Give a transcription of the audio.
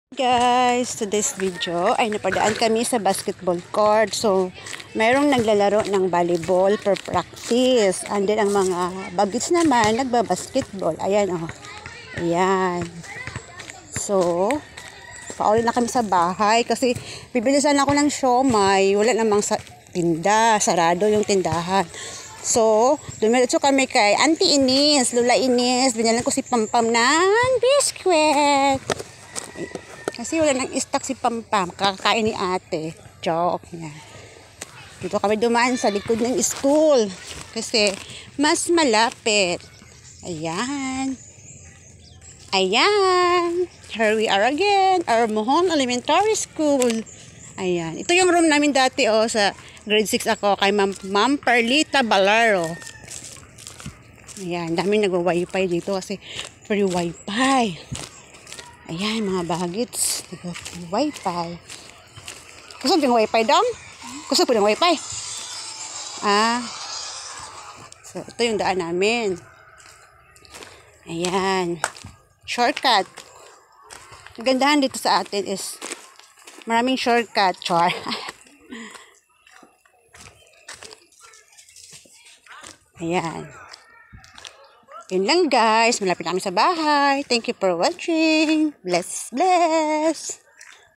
Guys, today's video ay napadaan kami sa basketball court. So, mayroong naglalaro ng volleyball for practice. And then, ang mga bagets naman, nagbabasketball. Ayan, oh. Ayan. So, pauwi na kami sa bahay kasi bibilisan ako ng siomay. Wala namang sa tinda. Sarado yung tindahan. So, dumiretso kami kay Auntie Ines, Lola Ines. Binalan ko si Pampam ng biskwit. Kasi wala nang stock si Pampam. Kakakain ni ate. Joke niya. Dito kami dumaan sa likod ng school. Kasi mas malapit. Ayan. Ayan. Here we are again. Our Mohon Elementary School. Ayan. Ito yung room namin dati sa grade 6 ako kay Ma'am Perlita Balaro. Ayan. Dami nag-wifi dito kasi free wifi. Ayan, mga bagets. Wi-Fi. Kusog yung Wi-Fi dong? Kusog po yung Wi-Fi. So, ito yung daan namin. Ayan. Shortcut. Ang gandahan dito sa atin is maraming shortcut. Char. Ayan. Yun lang guys. Malapit namin sa bahay. Thank you for watching. Bless, bless.